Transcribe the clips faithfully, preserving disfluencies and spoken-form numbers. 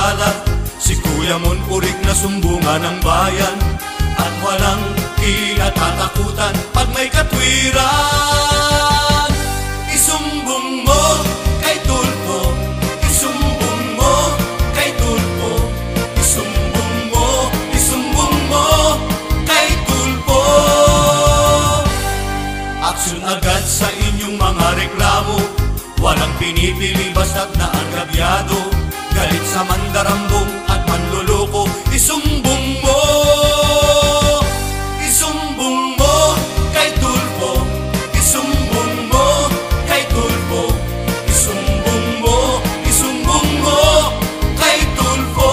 palad. Si Kuya Mon urig na sumbungan ng bayan, at walang kinatatakutan pag may katwiran. Isumbong mo kay Tulfo, isumbong mo kay Tulfo, isumbong mo, isumbong mo kay Tulfo. Aksyon agad sa inyong mga reklamo, walang pinipili basta't naagabyado. Galit sa mandarambong at manluloko, isumbong mo, isumbong mo kay Tulfo, isumbong mo kay Tulfo, isumbong mo, isumbong mo kay Tulfo.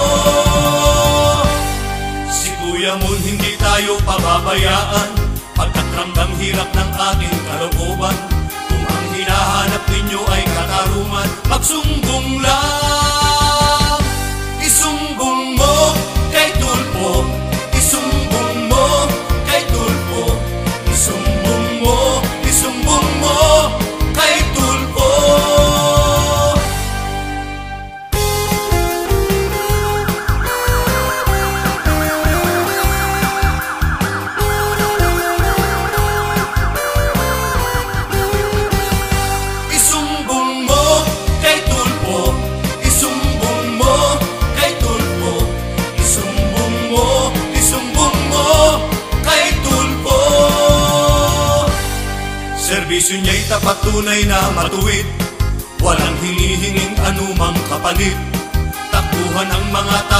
Si Kuya Mon hindi tayo pababayaan, pagkat ramdam hirap ng ating kalooban. Kung ang hinahanap ninyo ay katarungan, magsumbong lang. Isumbong mo kay Tulfo, isumbong mo kay Tulfo, isumbong mo, isumbong mo kay Tulfo. Isumbong mo kay Tulfo, isumbong mo kay Tulfo, isumbong mo, isumbong mo kay Tulfo. Serbisyo niya'y tapat, tunay na matuwid, walang hinihinging anumang kapalit. Takbuhan ang mga